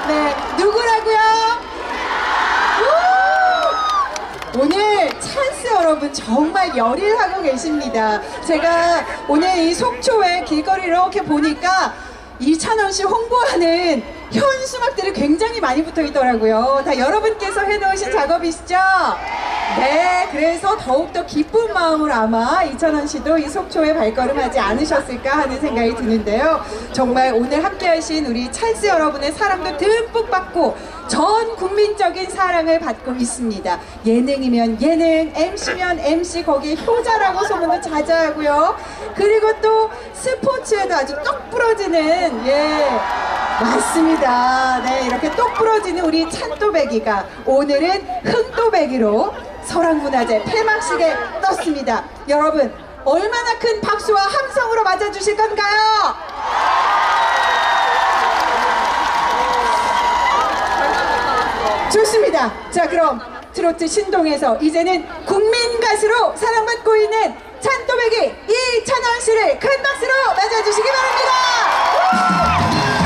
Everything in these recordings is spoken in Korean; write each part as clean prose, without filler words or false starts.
네, 누구라고요? 오늘 찬스 여러분 정말 열일하고 계십니다. 제가 오늘 이 속초의 길거리 이렇게 보니까 이찬원 씨 홍보하는 현수막들이 굉장히 많이 붙어 있더라고요. 다 여러분께서 해놓으신 작업이시죠? 네, 그래서 더욱더 기쁜 마음으로 아마 이찬원 씨도 이 속초에 발걸음하지 않으셨을까 하는 생각이 드는데요. 정말 오늘 함께하신 우리 찬스 여러분의 사랑도 듬뿍 받고 전 국민적인 사랑을 받고 있습니다. 예능이면 예능, MC면 MC, 거기에 효자라고 소문도 자자하고요. 그리고 또 스포츠에도 아주 똑 부러지는, 예, 맞습니다. 네, 이렇게 똑 부러지는 우리 찬또배기가 오늘은 흥또배기로 설왕문화제 폐막식에 떴습니다. 여러분, 얼마나 큰 박수와 함성으로 맞아주실 건가요? 좋습니다. 자, 그럼 트로트 신동에서 이제는 국민 가수로 사랑받고 있는 찬또배기 이찬원 씨를 큰 박수로 맞아주시기 바랍니다.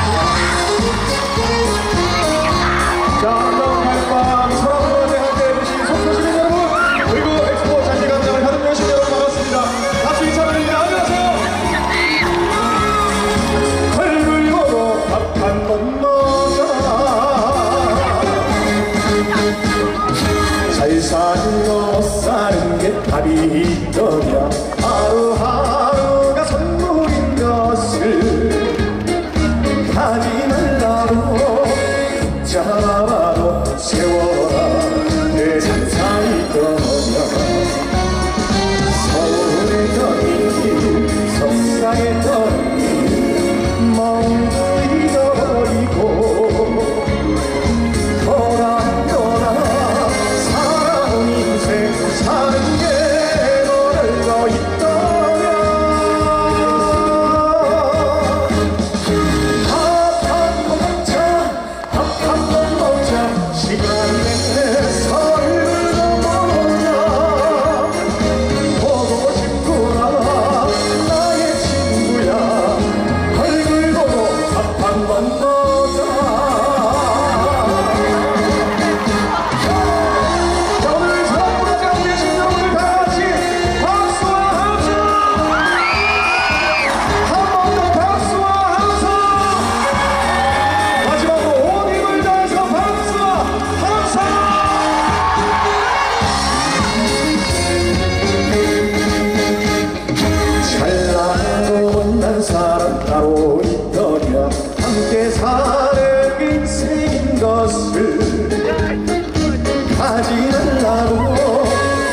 자, 아름다운 밤 설왕문화제 함께해 주신 속초 시민 여러분, 그리고 엑스포 잔디 광장을 가득 여신 여러분 반갑습니다. 가수 이찬원입니다. 안녕하세요. 얼굴 보고 밥 한 번 먹어 잘 사는 거 못 사는 게 답이 있더냐. 하루하루가 선물인 것을 가지 말라고 잡아도 세워라 내 상상이 떠나. 서운했던 일 속상했던 일 모두 잊어버리고 돌아 살아온 인생 사는 게 너를 더 있더냐. 사람 따로 있더냐. 함께 사는 인생인 것을 가지 말라고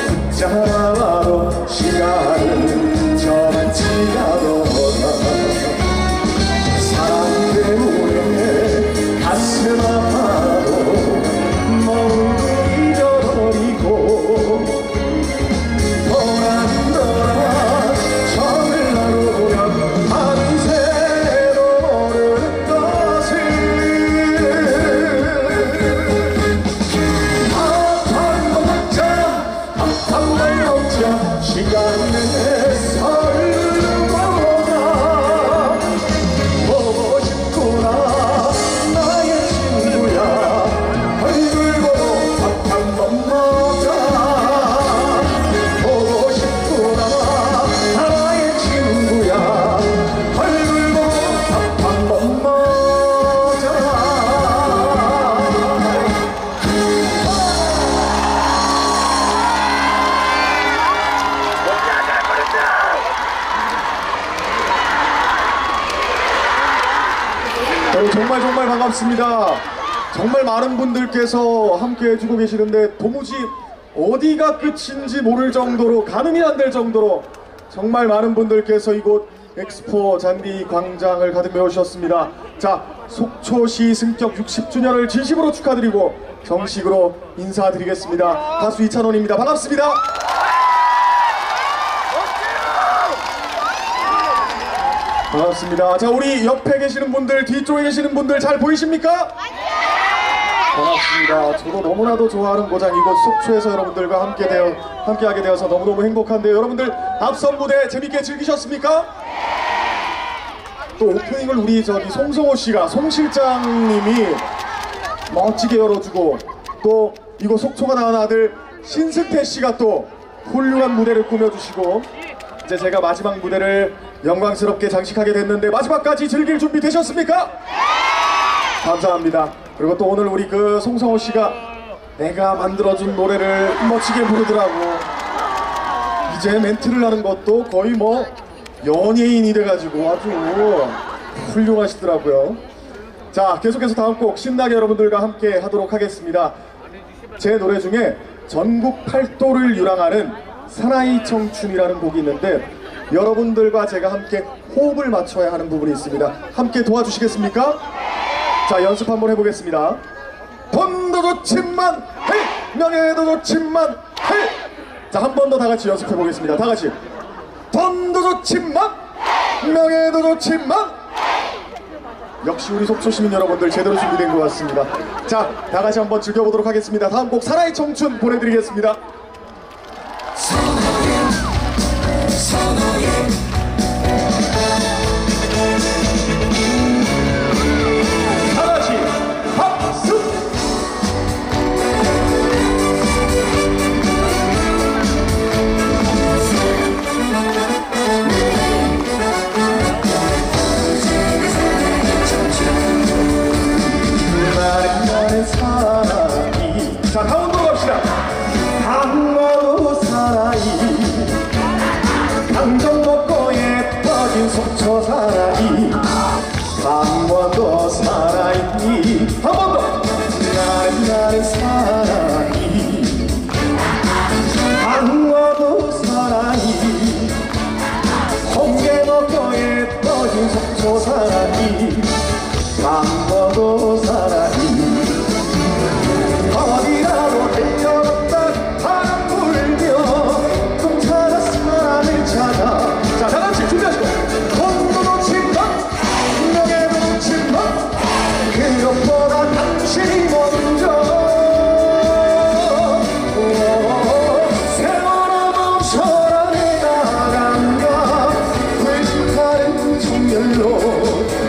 붙잡아도 시간은 저만치 가더라. 사랑 때문에 가슴 아파도 모두 잊어버리고 돌아돌아 정을 나누면 밤새도 모르는 것을. 밥 한 번 먹자, 밥 한 번 먹자. 시간 내서 보자. 보고 싶구나 나의 친구야. 얼굴 보고 밥 한 번 먹자. 보고 싶구나 나의 친구야. 얼굴 보고 밥 한 번 먹자. 정말 반갑습니다. 정말 많은 분들께서 함께 해주고 계시는데 도무지 어디가 끝인지 모를 정도로, 가늠이 안 될 정도로 정말 많은 분들께서 이곳 엑스포 잔디 광장을 가득 메우셨습니다. 자, 속초시 승격 60주년을 진심으로 축하드리고 정식으로 인사드리겠습니다. 가수 이찬원입니다. 반갑습니다. 반갑습니다. 자, 우리 옆에 계시는 분들, 뒤쪽에 계시는 분들 잘 보이십니까? 반갑습니다. 저도 너무나도 좋아하는 고장 이곳 속초에서 여러분들과 함께하게 되어서 너무너무 행복한데요. 여러분들 앞선 무대 재밌게 즐기셨습니까? 또 오프닝을 우리 송성호 씨가, 송 실장님이 멋지게 열어주고, 또 이곳 속초가 낳은 아들 신승태 씨가 또 훌륭한 무대를 꾸며주시고, 이제 제가 마지막 무대를 영광스럽게 장식하게 됐는데 마지막까지 즐길 준비 되셨습니까? 감사합니다. 그리고 또 오늘 우리 그 송성호 씨가 내가 만들어준 노래를 멋지게 부르더라고. 이제 멘트를 하는 것도 거의 뭐 연예인이 돼가지고 아주 훌륭하시더라고요. 자, 계속해서 다음 곡 신나게 여러분들과 함께 하도록 하겠습니다. 제 노래 중에 전국 팔도를 유랑하는 사나이 청춘이라는 곡이 있는데 여러분들과 제가 함께 호흡을 맞춰야 하는 부분이 있습니다. 함께 도와주시겠습니까? 자, 연습 한번 해보겠습니다. 돈도 좋지만 헤이! 명예도 좋지만 헤이! 자, 한 번 더 다 같이 연습해 보겠습니다. 다 같이. 돈도 좋지만 명예도 좋지만. 역시 우리 속초 시민 여러분들 제대로 준비된 것 같습니다. 자, 다 같이 한번 즐겨보도록 하겠습니다. 다음 곡 사나이 청춘 보내드리겠습니다. 다 같이 박수! 나는 사나이. 자, 강원도 갑시다. 강원도 사나이. 강정 먹고 예뻐진 속초 사나이. 강원도 사나이. 한 번 더. 나는 사나이. 강원도 사나이. 홍게 먹고 예뻐진 속초 사나이. 강원도 사나이. 어디라도 달려갔다 바람 불며 꿈 찾아 사랑을 찾아. 자, 다 같이 준비하시고. 돈도 좋지만 명예도 좋지만 그것보다 당신이 먼저. 세월아 멈춰라 내가 간다 불타는 정열로.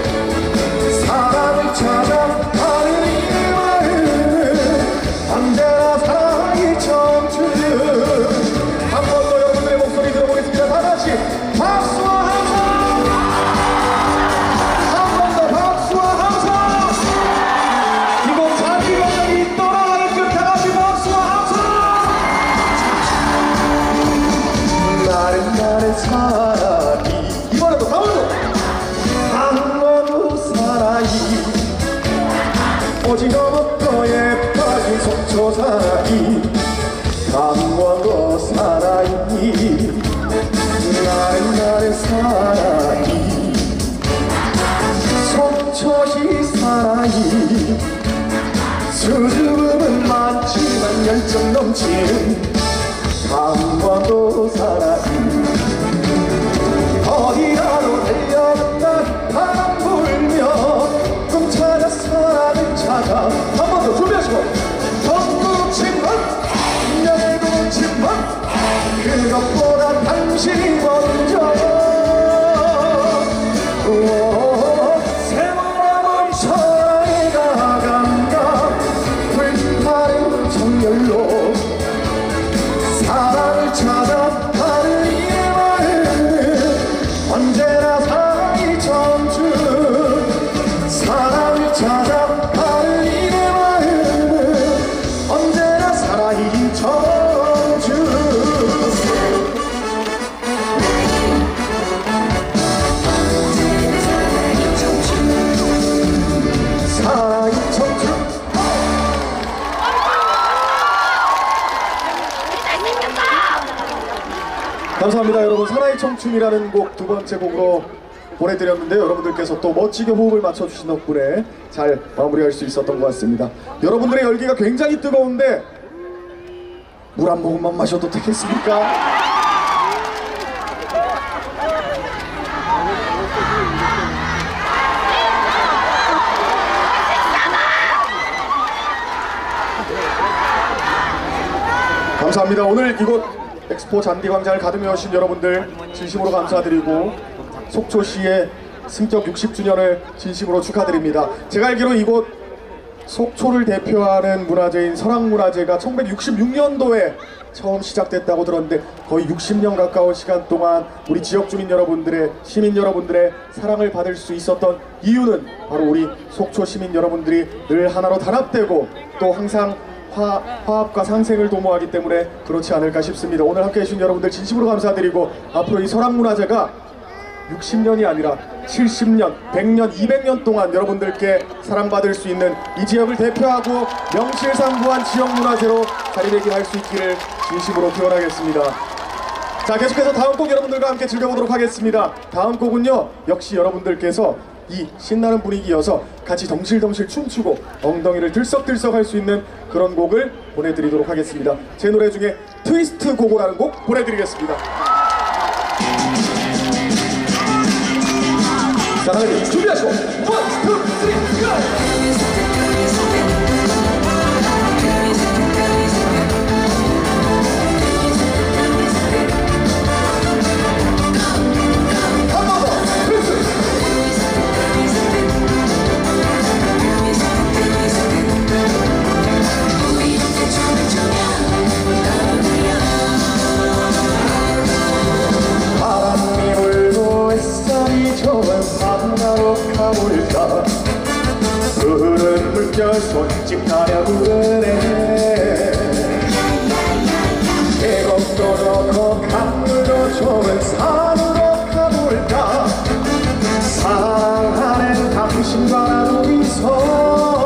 사랑을 찾아가는 이 마음은 언제나 사랑이 청춘. 한 번 더 여러분들의 목소리 들어보겠습니다. 다 같이 박수와 함성. 한 번 더 박수와 함성. 이곳 자기관장이 떠나가는 끝 다 같이 박수와 함성. 나는 사랑이. 이번에도 강원도 강원도 사나이. 오징어 먹고 예뻐진 속초 사나이. 강원도 사나이. 나는 사나이. 속초시 사나이. 수줍음은 많지만 열정 넘치는 강원도 사나이. 어디라도 달려간다 바람 불며 꿈 찾아 사랑을 찾아. 한 번 더 준비하시고. 돈도 좋지만 명예도 좋지만 그것보다 당신이 먼저. 세월아 멈춰라 내가 간다 불타는 정열로. 사랑을 찾아가는 이 마음은 언제나 사랑이 청춘. 사랑을 찾아가는 이 마음은 언제나 사랑이 청춘. 사랑이 청춘. 감사합니다. 여러분, 사나이 청춘이라는 곡 두 번째 곡으로 보내드렸는데 여러분들께서 또 멋지게 호흡을 맞춰주신 덕분에 잘 마무리할 수 있었던 것 같습니다. 여러분들의 열기가 굉장히 뜨거운데 물 한 모금만 마셔도 되겠습니까? 감사합니다. 오늘 이곳 엑스포 잔디광장을 가득 메우신 여러분들 진심으로 감사드리고 속초시의 승격 60주년을 진심으로 축하드립니다. 제가 알기로 이곳 속초를 대표하는 문화재인 설악문화제가 1966년도에 처음 시작됐다고 들었는데 거의 60년 가까운 시간 동안 우리 지역 주민 여러분들의, 시민 여러분들의 사랑을 받을 수 있었던 이유는 바로 우리 속초 시민 여러분들이 늘 하나로 단합되고 또 항상 화합과 상생을 도모하기 때문에 그렇지 않을까 싶습니다. 오늘 함께 해주신 여러분들 진심으로 감사드리고 앞으로 이 설악문화제가 60년이 아니라 70년, 100년, 200년 동안 여러분들께 사랑받을 수 있는 이 지역을 대표하고 명실상부한 지역문화재로 자리매김할 수 있기를 진심으로 기원하겠습니다. 자, 계속해서 다음 곡 여러분들과 함께 즐겨보도록 하겠습니다. 다음 곡은요, 역시 여러분들께서 이 신나는 분위기여서 같이 덩실덩실 춤추고 엉덩이를 들썩들썩 할 수 있는 그런 곡을 보내드리도록 하겠습니다. 제 노래 중에 트위스트 고고라는 곡 보내드리겠습니다. 자, 다들 준비하시고 1, 2, 3, 고! 바람이 불고 햇살이 좋은 바다로 가볼까. 푸른 물결 손짓하려 부르네. 계곡도 좋고 강물도 좋은 산으로 가볼까. 사랑하는 당신과 나 둘이서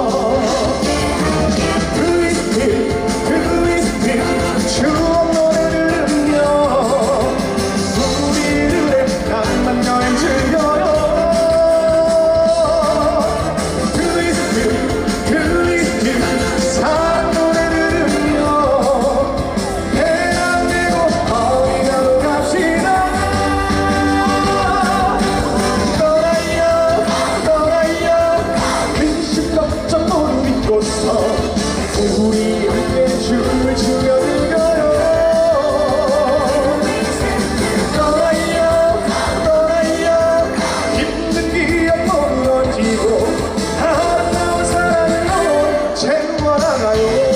추억 노래를 들으며 우리들의 낭만 여행 즐겨요. 트위스트 사랑 노래를 들으며 해랑 되고 어디 가도 갑시다. 떠나요 떠나요 근심 걱정 모두 믿고서 우리 함께 춤을 추며 즐겨요. 떠나요 떠나요 힘든 기억 모두 던지고 아름다운 사랑으로 채워나가요.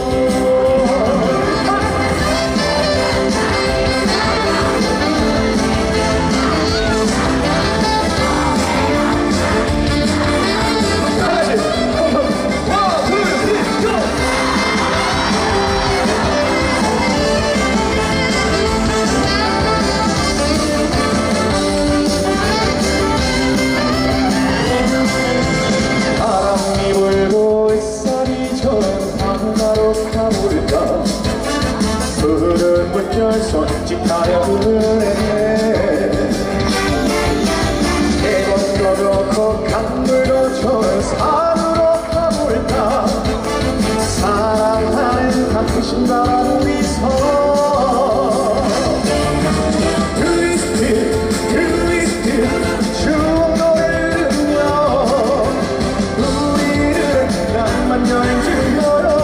바람이 불고 햇살이 좋은 바다로 가볼까. 푸른 물결 손짓하려 부르네. 계곡도 좋고 강물도 좋은 산으로 가볼까. 사랑하는 당신과 나 둘이서 트위스트 추억 노래를 들으며 우리들의 낭만 여행 즐겨요.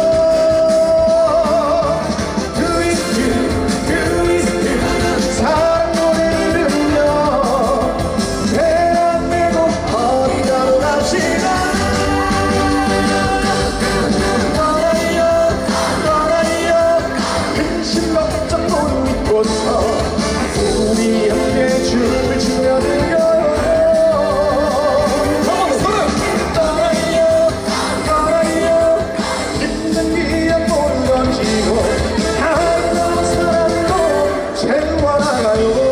트위스트 사랑 노래를 들으며 배 안 메고 어디 가도 갑시다. 떠나요 떠나요 근심 걱정 모두 잊고서 우리 함께 춤을 추며 즐겨요. 떠나요 떠나요 힘든 기억 모두 던지고 아름다운 사랑으로 채워나가요.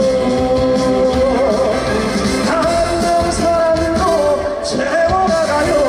아름다운 사랑으로 채워나가요.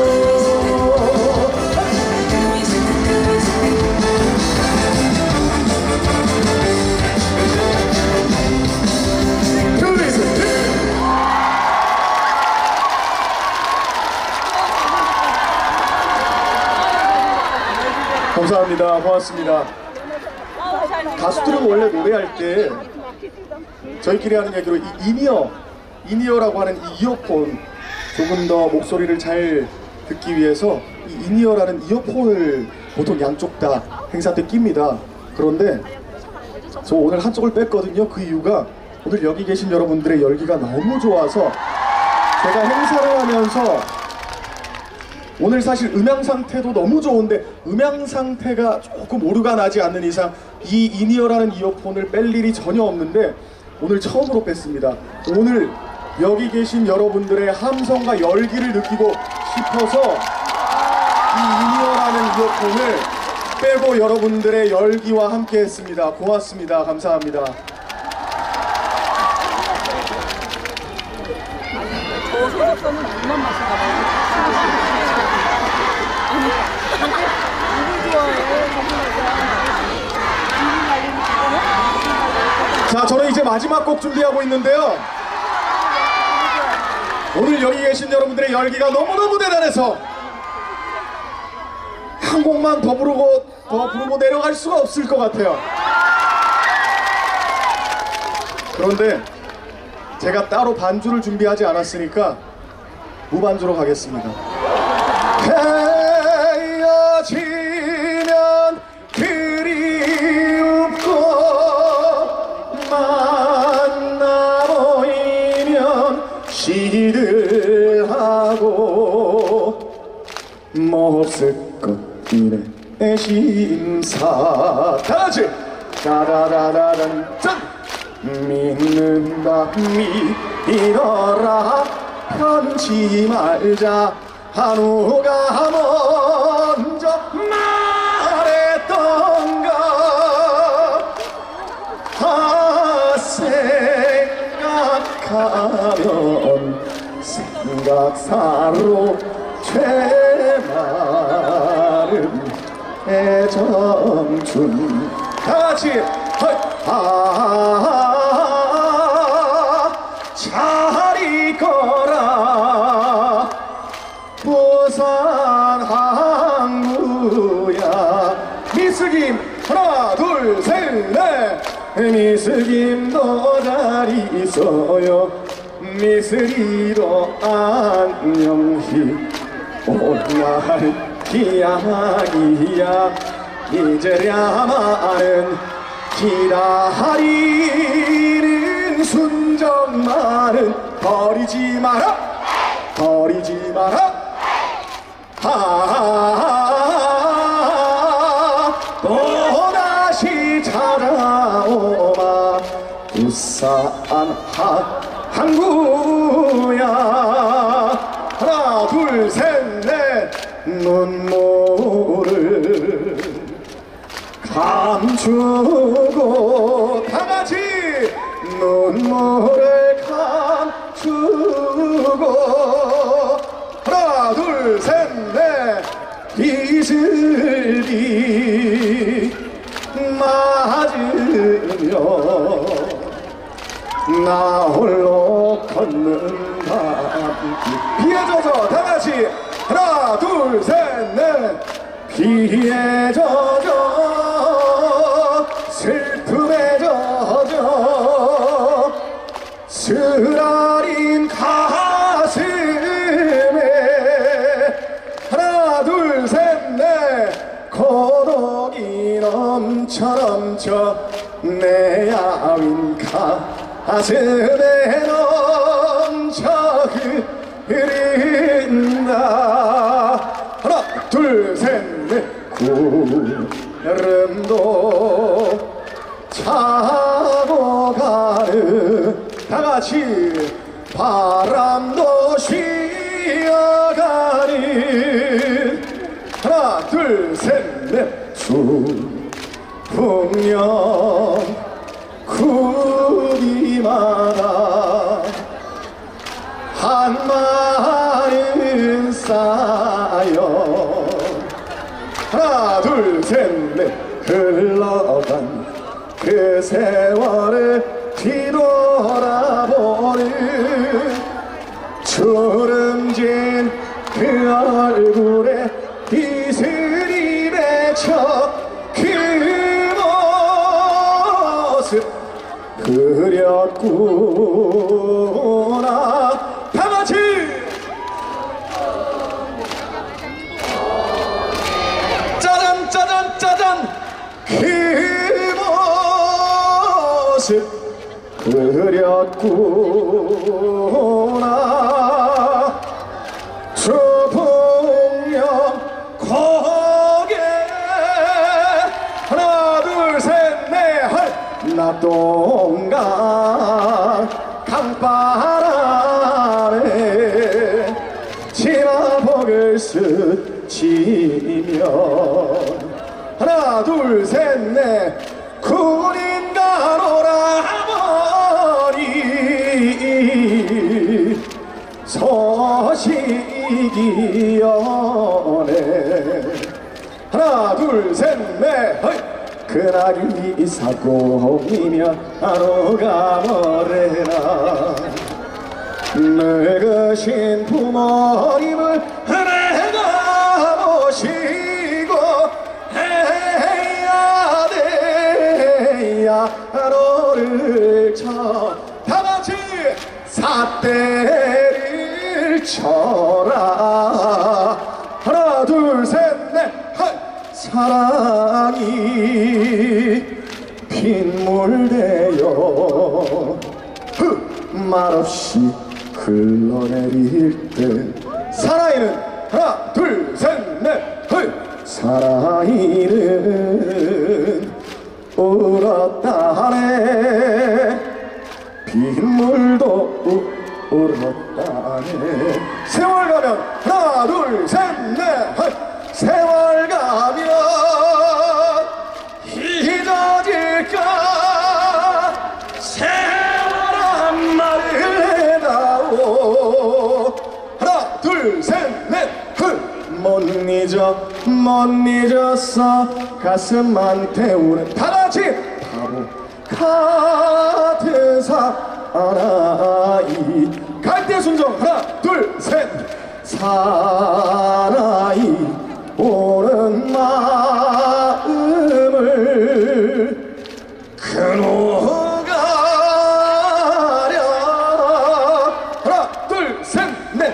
감사합니다. 고맙습니다. 가수들은 원래 노래할 때 저희끼리 하는 얘기로 이 인이어라고 하는 이 이어폰, 조금 더 목소리를 잘 듣기 위해서 이 인이어라는 이어폰을 보통 양쪽 다 행사 때 낍니다. 그런데 저 오늘 한쪽을 뺐거든요. 그 이유가 오늘 여기 계신 여러분들의 열기가 너무 좋아서 제가 행사를 하면서 오늘 사실 음향 상태도 너무 좋은데 음향 상태가 조금 오류가 나지 않는 이상 이 인이어라는 이어폰을 뺄 일이 전혀 없는데 오늘 처음으로 뺐습니다. 오늘 여기 계신 여러분들의 함성과 열기를 느끼고 싶어서 이 인이어라는 이어폰을 빼고 여러분들의 열기와 함께 했습니다. 고맙습니다. 감사합니다. 저 소속사는 물만 마시나 봐요. 누구 좋아해? 자, 저는 이제 마지막 곡 준비하고 있는데요. 오늘 여기 계신 여러분들의 열기가 너무너무 대단해서 한 곡만 더 부르고 내려갈 수가 없을 것 같아요. 그런데 제가 따로 반주를 준비하지 않았으니까 무반주로 가겠습니다. 헤어지면 그리웁고 만나보이면 시들하고 몹쓸 것이네 심사 다같이 따라라라란 짠 믿는다 믿어라 편치 말자 한우가 먼저 말했던가 생각하면 생각사로 죄마른 애정춘 다같이 잘 있거라 부산 항구야 미스김 하나 둘 셋 넷 미스김도 잘 있어요 미스리도 안녕히 오날 이야기야 이제야만은 기다리는 순정만은 버리지 마라 버리지 마라 또다시 찾아오마 부산 항구야 하나 둘 셋 넷 눈물을 감추고 다같이 눈물을 감추고 하나 둘 셋 넷 이슬이 맞으며 나 홀로 걷는다 비에 젖어 다같이 하나 둘 셋 넷 비에 젖어 슬픔에 젖어 쓰라린 가슴에 하나 둘 셋 넷 고독이 넘쳐 내 야윈 가슴에 넘쳐 흐른다 하나 둘 셋 넷 구름도 차고 가는 다같이 바람도 쉬어가는 하나 둘 셋 넷 풍년 구비마다 한마른 쌓여 하나 둘 셋 넷 흘러간 그 세월을 뒤돌아보는 주름진 그 얼굴에 이슬이 맺혀 그 모습 그렸구나 다같이 짜잔 짜잔 짜잔 그 모습 그렸구나 주풍년 낙동강 강바람에 치마복을 스치며 하나 둘 셋 넷 군인 가노라버니 소식이 오네 하나 둘 셋 넷 그날이 사공이며 하루가 멀어라 늙으신 부모님을 내가 모시고 해야 돼야 너를 쳐 다같이 삿대를 쳐라 하나 둘 셋 넷 사랑이 빗물되어 말없이 흘러내릴 때 사랑이는 하나 둘 셋 넷 사랑이는 울었다네 빗물도 울었다네 세월 가면 하나 둘 셋 넷 세월 가면 잊어질까 세월한 말을 해다오 하나 둘 셋 넷 못 잊었어 가슴만 태우는 다같이 바보 같은 사나이 갈대순정 하나 둘 셋 사나이 오는 마음을 그누가랴 하나 둘 셋 넷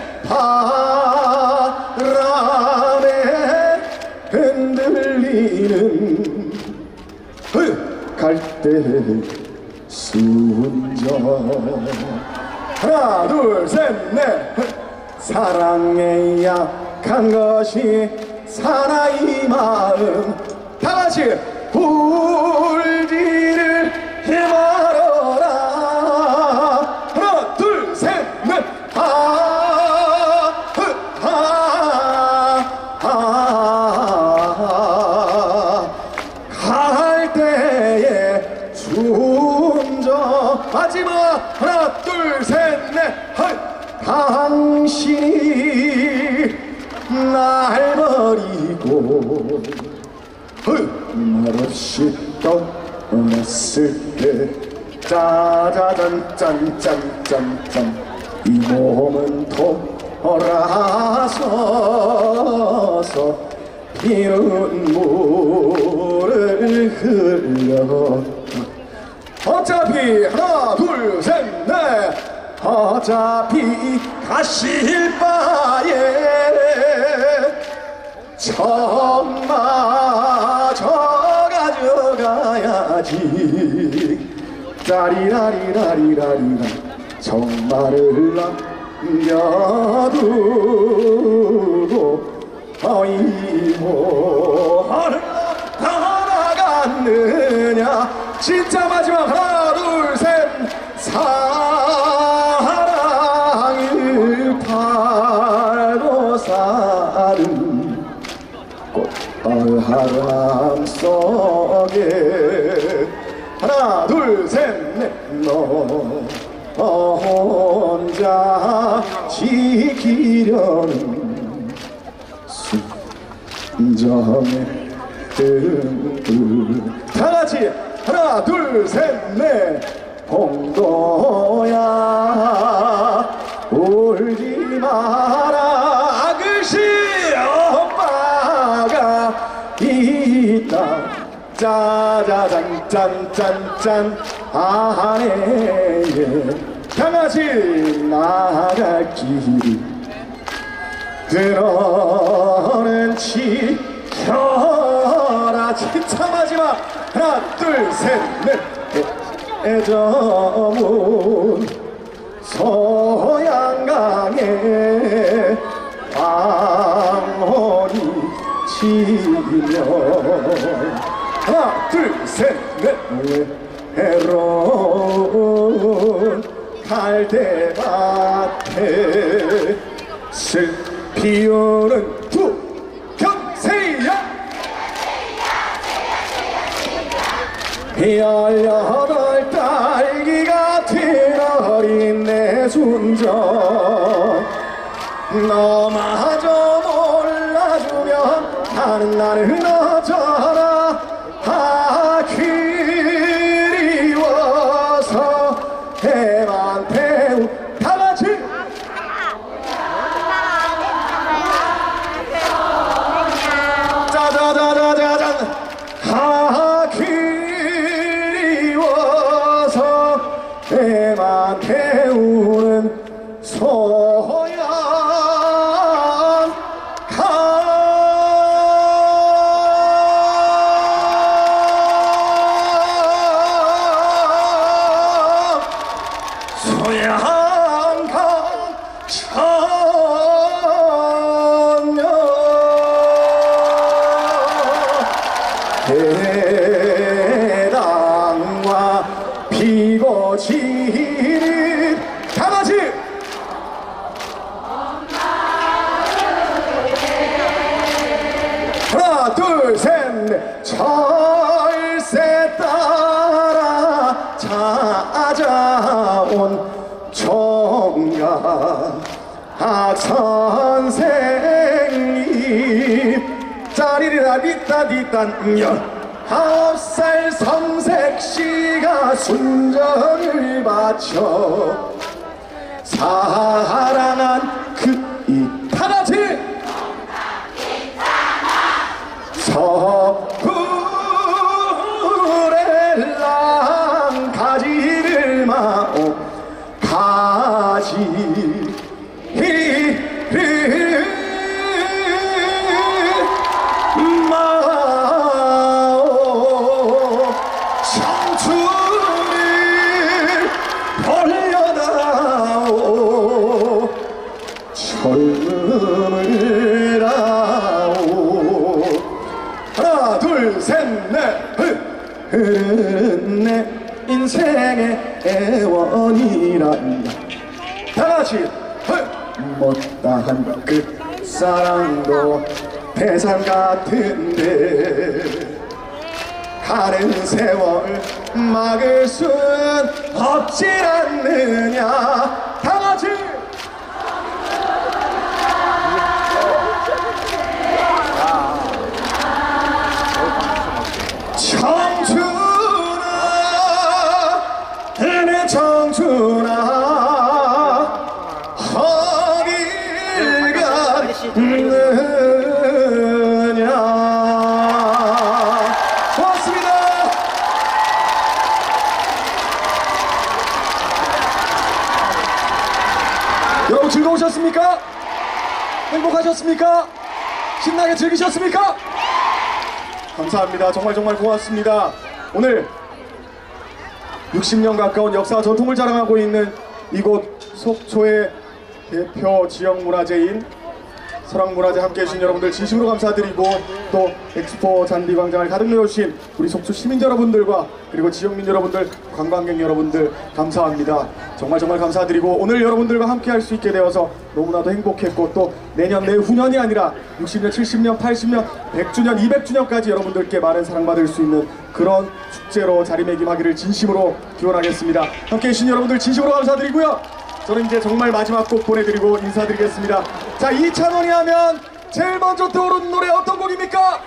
바람에 흔들리는 갈대 순정 하나 둘 셋 넷 사랑에 약한 것이 사나이 마음 다같이 울지를 말아라 하나 둘 셋 넷 갈대의 순정 마지막 하나 둘 셋 넷 당신이 날 버리고 말없이 떠났을 때 짜자잔 짠짠짠짠 이 몸은 돌아서서 피눈물을 흘려 어차피 하나 둘 셋 넷 어차피 가실 바에 정마저 가져가야지 짜리라리라리라리라 정마를 남겨두고 어이모 나갔느냐 진짜 마지막 하나 둘 셋 사랑을 팔고 사는 꽃바람 속에 하나 둘 셋 넷 너 혼자 지키려는 순정의 뜬들 다같이 하나 둘 셋 넷 봉도야 울지 마라 아그씨 엄마가 있다 짜자잔 짠짠짠 아내에 다같이 나갈 길이 들어는 지켜라 진짜 마지막 하나 둘 셋 넷 애저문 소양강에 황혼이 지면 하나 둘 셋 넷 외로운 갈대밭에 피우는 두 경세야 18 딸기 같은 어린 내 순정 너마저 몰라주면 나는 어쩌나 그리워서 해만 태우 다같이 짜자자자자잔 그리워서 해만 태우는 소양 대당과 피고 지는 다같이 하나 둘 셋 넷 철새 따라 찾아온 총각 선생님 짜리리라 리따디딴 19살 성색씨가 순정을 바쳐 사랑한 그 이 다같이 서구렐랑 가지를 마오 가지를 마오 청춘을 벌려다오 젊음을 다오 하나 둘 셋 넷 흐르는 내 인생의 애원이란다 다같이 못다한 끝사랑도 태산 같은데 가는 세월 막을 순 없지 않느냐 다같이 청춘아 내 청춘아 어딜 갔느냐 고맙습니다. 여러분 즐거우셨습니까? 행복하셨습니까? 신나게 즐기셨습니까? 감사합니다. 정말 고맙습니다. 오늘 60년 가까운 역사와 전통을 자랑하고 있는 이곳 속초의 대표 지역문화재인 설악문화재 함께해 주신 여러분들 진심으로 감사드리고 또 엑스포 잔디광장을 가득 메워주신 우리 속초 시민 여러분들과 그리고 지역민 여러분들 관광객 여러분들 감사합니다. 정말 감사드리고 오늘 여러분들과 함께 할 수 있게 되어서 너무나도 행복했고 또 내년 내후년이 아니라 60년 70년 80년 100주년 200주년까지 여러분들께 많은 사랑받을 수 있는 그런 축제로 자리매김하기를 진심으로 기원하겠습니다. 함께해 주신 여러분들 진심으로 감사드리고요. 저는 이제 정말 마지막 곡 보내드리고 인사드리겠습니다. 자, 이찬원이 하면 제일 먼저 떠오르는 노래 어떤 곡입니까?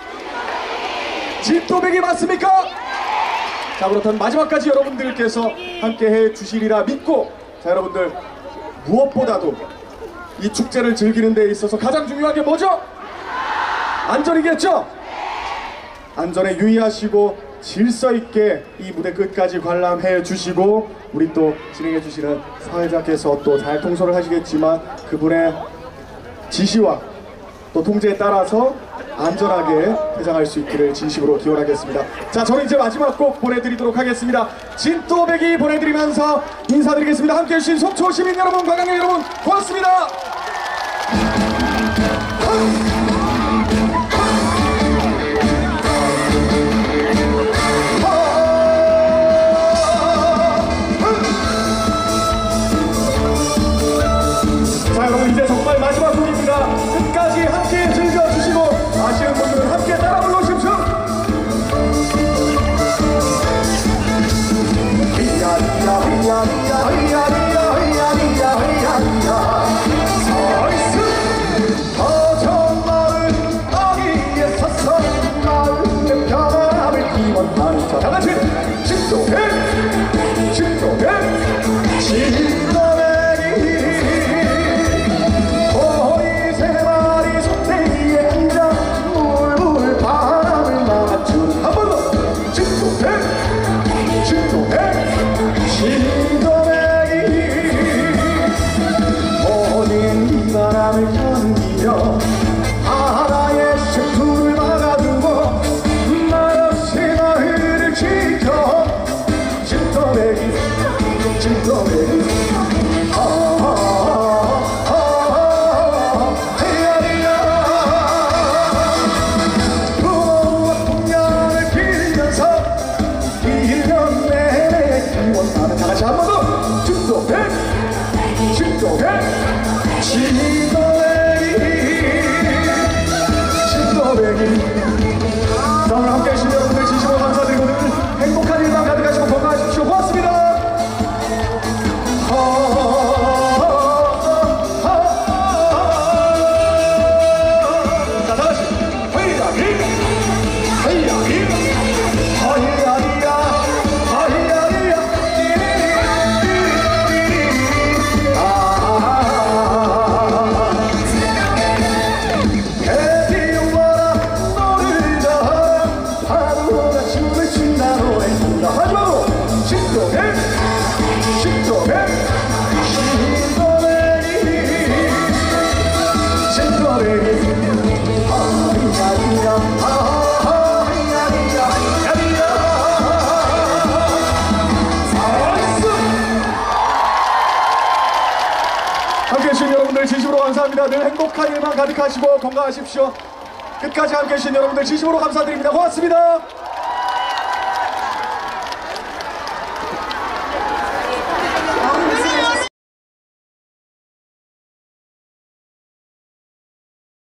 집도배기 맞습니까? 자, 그렇다면 마지막까지 여러분들께서 함께 해주시리라 믿고 자, 여러분들 무엇보다도 이 축제를 즐기는 데 있어서 가장 중요한 게 뭐죠? 안전이겠죠? 안전에 유의하시고 질서 있게 이 무대 끝까지 관람해 주시고 우리 또 진행해 주시는 사회자께서 또 잘 통솔을 하시겠지만 그분의 지시와 또 통제에 따라서 안전하게 퇴장할 수 있기를 진심으로 기원하겠습니다. 자, 저는 이제 마지막 곡 보내드리도록 하겠습니다. 진또배기 보내드리면서 인사드리겠습니다. 함께 해주신 속초 시민 여러분, 관광객 여러분 고맙습니다. 함께해 주신 여러분들 진심으로 감사합니다. 늘 행복한 일만 가득하시고 건강하십시오. 끝까지 함께해 주신 여러분들 진심으로 감사드립니다. 고맙습니다.